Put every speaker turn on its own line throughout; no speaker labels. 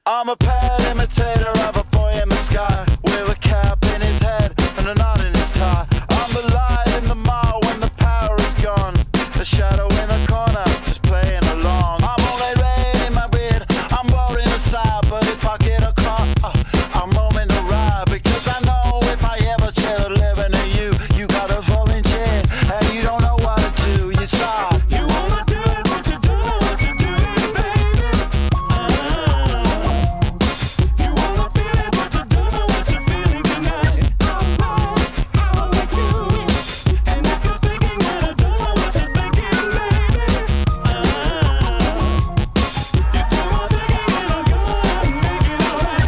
I'm a pale imitator of a boy in the sky, with a cap in his head and a knot in his tie. I'm the light in the mile when the power is gone, the shadow in the corner, just playing along. I'm only red in my beard, I'm rolling aside, but if I get a car, I'm rolling to ride, because I know if I ever share a living to you, you gotta volunteer, and you don't know what to do, you sigh.
You wanna do it, but you don't know what you're doing, baby. You wanna feel it, but you don't know what you're feeling tonight. I wanna do it. And if you're thinking that I don't know what you're thinking, baby, you do my thinking and I'm gonna make it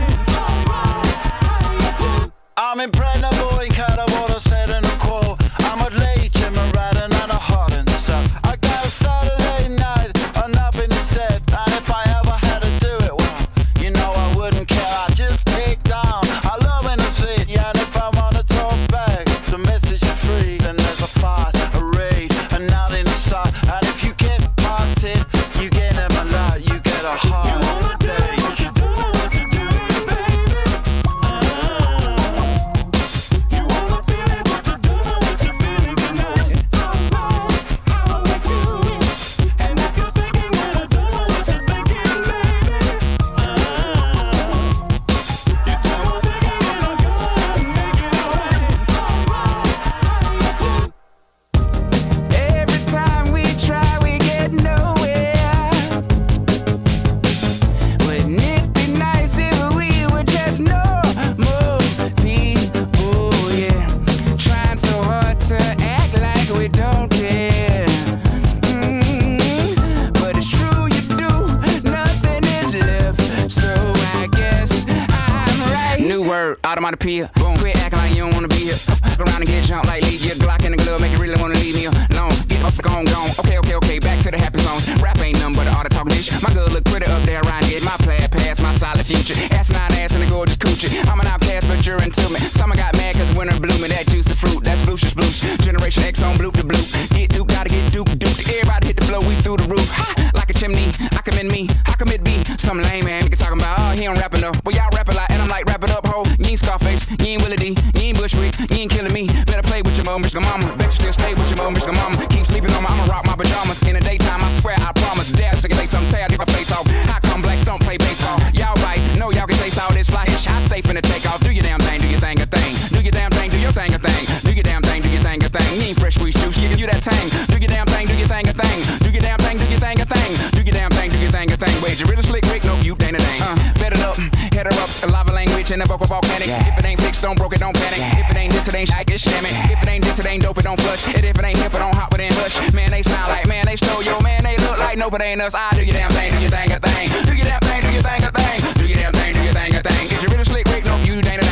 alright.
I'm impregnable in Catawater, said in a quote. I'm a late Jim Radin and a heart and stuff. I got a Saturday night, or nothing instead. And if I ever had to do it, well, you know I wouldn't care. I just take down. I love in the city, and if I wanna talk back, the message is free. Then there's a fight, a raid, and out in the sight. And if you get parted, you get them a lot. You get a heart.
You wanna do it, but you don't know what you're doing, baby. You wanna feel it, but you don't know what you're feeling tonight. I wanna do it. And if you're thinking that I don't know what you're thinking, baby, you do my thinking and I'm gonna make it alright.
Every time we try, we get nowhere. Wouldn't it be nice if we were just normal people, yeah? Trying so hard to act like we don't care. But it's true, you do, nothing is left. So I guess I'm right. New word, automatopoeia. Boom. Quit acting like you don't wanna be here. Fuck around and get jumped like leave your Glock in the glove, make you really wanna leave me alone. Get off the gone. Okay, back to the happy zone. Rap ain't nothing but an art of talking dish. My girl look pretty up there around here. My plaid past, my solid future. Asinine ass and a gorgeous coochie. I'm an outcast, but you're into me. Summer got mad cause winter blooming. That juicy fruit, that's blucious blues. Generation X on bloop to bloop. Get duke, gotta get duke. Everybody hit the floor, we through the roof. Ha! Like a chimney, I commend me. How come it be? Some lame man, nigga talking about, oh, he don't rap enough. Well, y'all rap a lot, and I'm like, wrap it up, ho. You ain't Scarface, you ain't Willie D, you ain't Bushwick, you ain't killing me. Better play with your mom, Michigan mama. Bet you still stay with your mom, Michigan mama. Keep sleeping on me, I'ma rock my pajamas. In the daytime, I swear, I promise. Dad, sick of say something, tear, I take my face off. How come blacks don't play baseball? Y'all right, know y'all can taste all this fly. I stay finna take off. Do your damn thing, do your thing a thing. Do your damn thing, do your thing a thing. Do your damn thing, do your thing a thing. You ain't fresh squeeze juice, you that tang. Do your damn thing, do your thing a thing. Do your damn thing, do your thing a thing. Do your damn thing, do your thing a thing. Wait, you really slick, Rick? No, you ain't a thing. Bet it up, head her up, a lava language and a vocal volcanic. If it ain't fixed, don't broke it, don't panic. If it ain't this, it ain't shit, get shammy. If it ain't this, it ain't dope, it don't flush. And if it ain't hip, it don't hop, it ain't hush. Man, they sound like, man, they stole yo, man, they look like no, but ain't us. I do your damn thing, do your thing a thing. Do your damn thing, do your thing a thing. Do your damn thing, do your thing a thing. If you really slick, Rick? No, you ain't a thing.